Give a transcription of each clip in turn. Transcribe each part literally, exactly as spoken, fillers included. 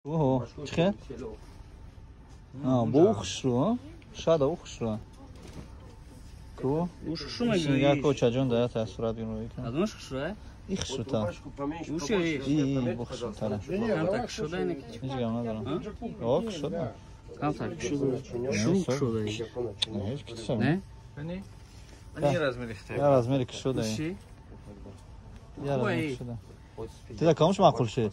Ого, чхе? А, бо ухшро, шада ухшро. Ку? Ушшума Сингар коча жон да та сурат гино. Адон шушра? Их шута. Уше И бухшо тара. Кам так шуда не кич. Низ гам надарам. Ок шуда. Кам так шуда. Шук шуда. Не, кичса. Не? Они они размер их Я размер шуда. Уши. Я размер шуда. Ты да камш мақул шед.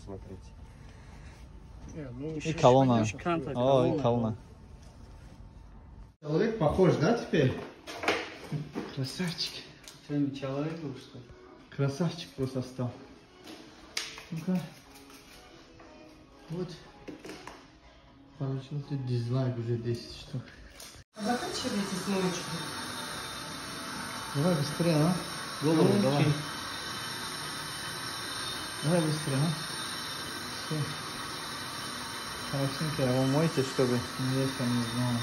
И колонна. О, и колонна. Человек похож, да, теперь? Красавчик. Ты человек что? Красавчик просто стал. Ну-ка. Вот. Получился дизлайк уже десять штук. Заканчивайте смоечку. Давай быстрее, а? Голову давай. Давай быстрее, а? Все. Хорошенько, а вы мойте, чтобы невеста не знала.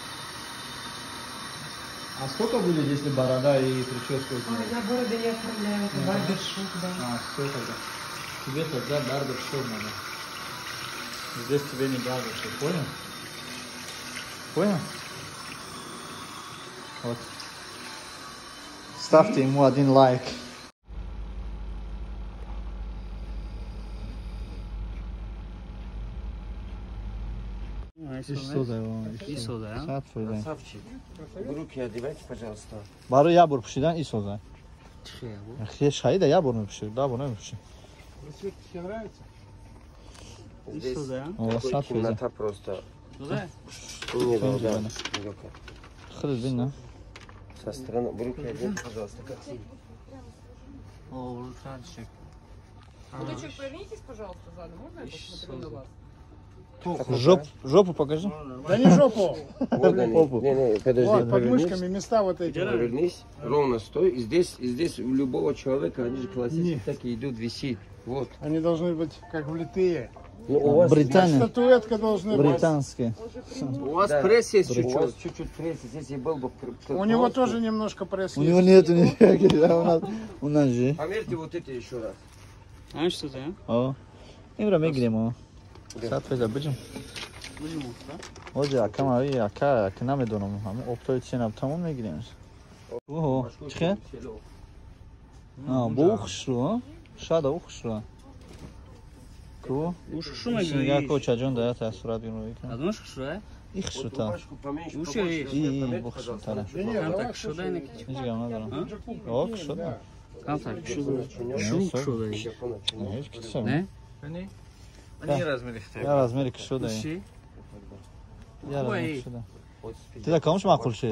А сколько будет, если борода и прическа у тебя? Ой, я бороды не оформляю, это барбершоп, да. А, все тогда. Тебе тогда барбершоп надо. Здесь тебе не барбершоп, понял? Понял? Вот. Ставьте ему один лайк. И что за его? И что за? Красавчик. Руки одевайте, пожалуйста. Бару я бур пушидан и что за? Чхе. Хе шайда я бур пуши, да бур не пуши. Цвет тебе нравится? И что за? О, сад Темнота просто. Туда? Не, да, да. Темнота. Хрыз видно. Со стороны. Руки оденьте, пожалуйста, как сильно. О, рукавчик. Удочек, повернитесь, пожалуйста, задом. Можно я посмотрю на вас? Жоп, жопу покажи. Да не жопу. Вот они. Попу. Не, не, подожди. Вот, под повернись. мышками места вот эти. Повернись, ровно стой. И здесь, и здесь у любого человека, они же классические, Нет. так и идут висеть. Вот. Они должны быть как влитые. Ну, у вас, Британия. Статуэтка должна быть. Британские. у вас Да. пресс есть у чуть-чуть. вас чуть-чуть пресс. Здесь я был бы... У него тоже немножко пресс У есть. него нету никаких, а у нас, у нас же. Померьте вот это еще раз. А что за? О, имра мегирем о. Сад феза бижим. Будем да? Оди акам ави ака ак намедонам ҳам обтои ценаб тамом мегирем. Ого, чхе? А, бо ухшро, шада ухшро. Ку? Ушшума Сингар коча жон да та сурат гино. Адон шушра? Их шута. Рубашку поменьше, Уше побольше. есть. И Померьте, бухшо пожалуйста. тара. Да не, Кам давай, так шуда не кич. Низ гам надарам. Ок шуда. Кам так шуда. Не, Шук сок. шуда. Не, ҳеҷ киса. Не? Они Да. они размер их Я размери шуда. Уши. Я Ой. размери шуда. Ты да камш мақул шед.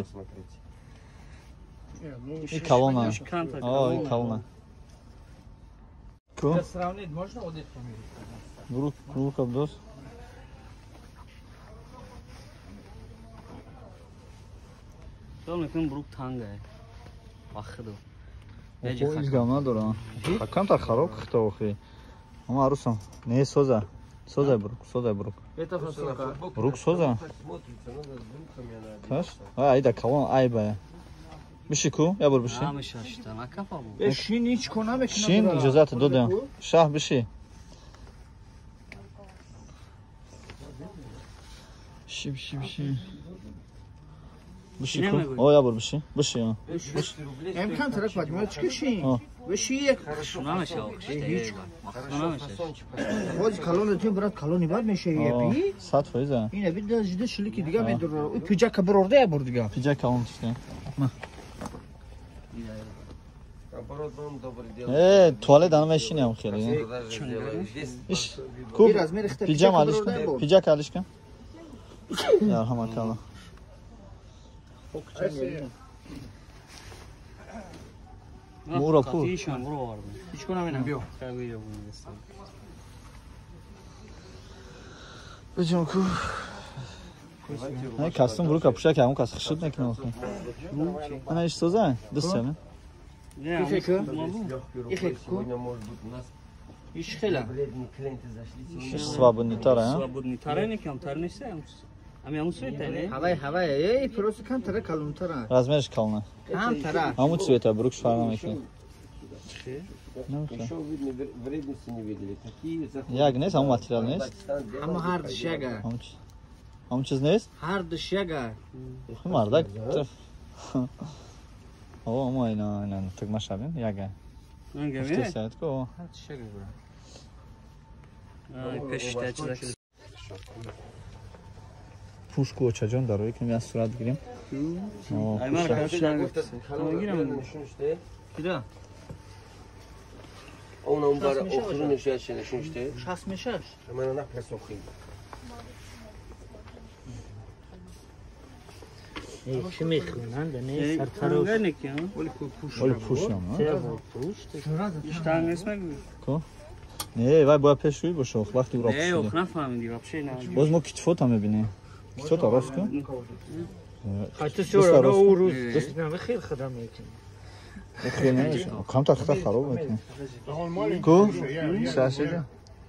Не, ну, И колонна. Кам так. О, и колонна. Ку? сравнить можно вот это померить? Брук, брук абдос. То мекун брук танга. Ахдо. Охо изгам надорам. Акамтар хароб кихта охи. Ама арусам. Не соза. Соза брук, соза брук. Это фасовка. Брук соза. Смотрится, надо с брюками она. Каш? А, айда калон айба. Биши ку? Я бур биши. Ама шашта. Акафа бу. Э, шин ич кона мекунам. Шин иҷозат додам. Шаҳ биши. Биши, биши, биши. Биши ку? О, я бур биши. Биши. Эмкан тарак возьмёт шин. О. Вешиек. Шунама шал. Ҳеҷ. Шунама шал. Ҳози калон ту брат калони бад мешавӣ. Сад фоиза. Ина бида жида шилики дига медура. У пиҷака бирорда я бур дига. Пиҷа калон тиште. Наоборот, вам добрый дел. Э, туалет ана мешиням хеле. Даже сделаю. Здесь Иш. Ку? Bir размер ихта Пиҷа пиҷака малишка. бирорда я бур. Пиҷа калишка. Ярҳамакалла. Мура пу. Тишан буро вард. Ич кона менам биё. Кавия бу неста. Бижам ку. Ай кастум брук апуша ки ҳамон кас хушуд мекунад. Ана иш соза? Дустяме? Не, Ихеку? легкий Ихеку? рукой. Сегодня, может быть, у нас Иш хела. бледные клиенты зашли. Иш свободни тара, а? Свободный тарен кам тарнеса. Ами аму света не? Ҳавай ҳавай. Эй, просто кам тара калонтара. Размериш калона. Кам тара. Ҳамун цвета брук фарқ намекунад. Еще видно, вредности не видели. Такие заходы. Jak ne? Саму материал не? Ama hard şega. Саму чиз не? Hard şega. Мардак. О, мой на на так машабин. Яга. Hangi Что mi? сядет ко? Hard şega bura. Ay peşte açacak. Пушку очаҷон дарои ки мя сурат гирем. О, Ay mar karşıdan gitsin. Tamam giremem. Kira. Он он бар охраны шаши нишун ште. шастмишт и шаш. Мана на пресохи. Ey, kimi xundan da ne Ey, sartaroş. ne ki ya? оли пушам, а? İştahın resmen mi? Ко? Не, вай боя пешуи бошо, вақти уро. Ne yok, ne yapalım diye вообще ne. Боз мо китфота мебинем. Китфота рост ко? Hatta Dost sonra arası. o Rus. Ne xeyl xadam ekin. охренеш. Камта хата хароб мекунем. Он маленький. Ко? слушай, я- я- Шашида.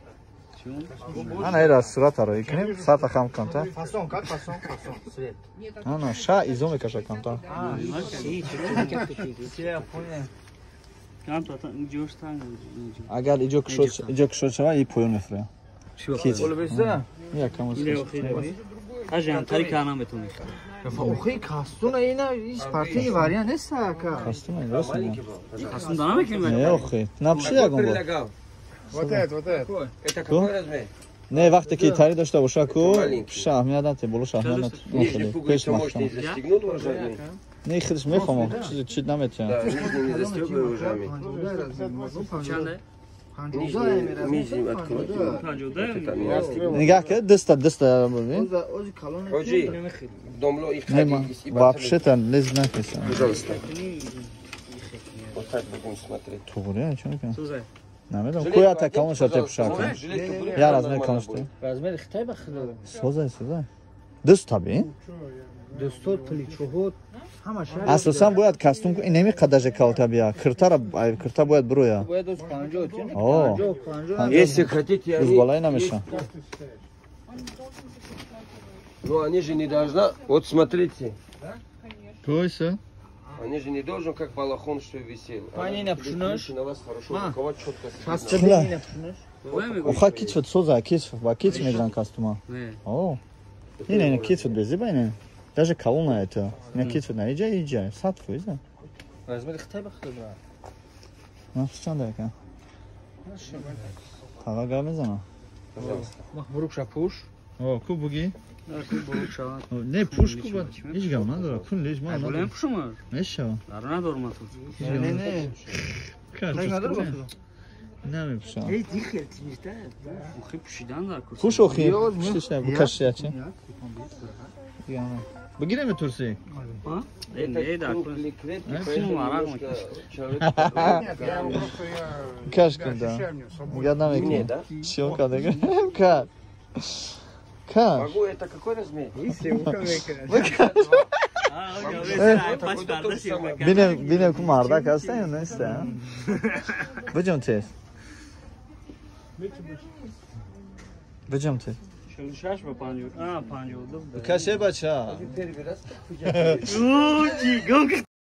Ана эра сурат аро икнем, сата хам камта. Fason как fason fason. Свет. Ана ша изоме каша камта. А, iyi. Siyah polen. Kan tutan, coştan. Агар иҷо кушод, иҷо кушод шава и поён мефра. Кит. Olabilirse. Я камус. İle yok, ile yok. Hacı tarik anam etonu. Oxi kastuna yine hiç partiyi var ya ne saka. Хастума рост. Aslında ana bakayım ben. Не охи. Напши ягон бо. Предлагал. Вот это, вот это. Это какой размер? Не, вақте ки тари дошта боша ко, Маленький. ша аҳамият бола ша аҳамият. Нижний пуговица можно и застегнуть ужами. Не хидиш мефамам, чиз чид наметям. Да, нижний не застегивай ужами. Çande. Нижний, нижний откройте. Pancoda. Это не застегнуть. Nigaҳ ки диста диста бубин. Ozi kalon. Ходжи, домло их Нема. ходи и Вообще-то не знакиса. Пожалуйста. Вот так будем смотреть. Тугури, а чё ка? Suzay. Намедам. Жилетку Куя оденьте, та камон шате пожалуйста. пушака. Жилетку будет, Я она размер нормально камон будет. Razmer xitay baxilo. Созай, созай. Дист таби. Dostot puli чуҳот. Ҳама шар. Асосан бояд костюм инеми қадаже калтабия. Киртара кирта бояд бруя. Бояд оз панҷоҳ чӣ? О. панҷоҳ, панҷоҳ. Если хотите, Уз они... балай намеша. Ну, они же не должны... Вот смотрите. Койса. Они же не должен, как балахон, что висел. Пани Она напшунаш? будет на вас хорошо. А. Рукава четко Шастча сидит. Чихла. бини напшунаш. Ой mi? Оха китфот созай, китф, ба китф мегиран костюма. Ne? О. Ин ин китфот безиба ин. Даже калона это. Не китфот на иджа иджа. Сатфу иза. Размер xitay baxilo. На чанда ка. Тага гамезана. Пожалуйста. Махбурук шапуш. О, ку буги. Akıl balık şavat. Не пушку ба. Ич гам надора. Кун лиш ма Ay bu ne надора. puşu mu? Меша. Arına doğru tut. Ne ne. Каш. Ne kadar baxilo. Не ме пуша. Ey dixel tinişte. Bu hep puşidan da kursu. Пуш охи. Yoz mu? Пуш не букаш я чи. Яна. Бигиреме турси. Ha? E ne da kursu. Крепкий, крепкий, Ай, поэтому фу, арак немножко мы. человек... Нет, я его просто я... Кашка, для да. ощущения свободно. Я дам Мне, ек. да? Щелка да. Ка. Ка. Могу, это какой размер? Ha, o baş kardeşim. Bine bine kumarda kalsın ne iste. Bacım tez. Bacım tez. Şöyle şaşma pancu. Ha pancu oldu. Kaşe baça. Теперь раз. Uuu, gong.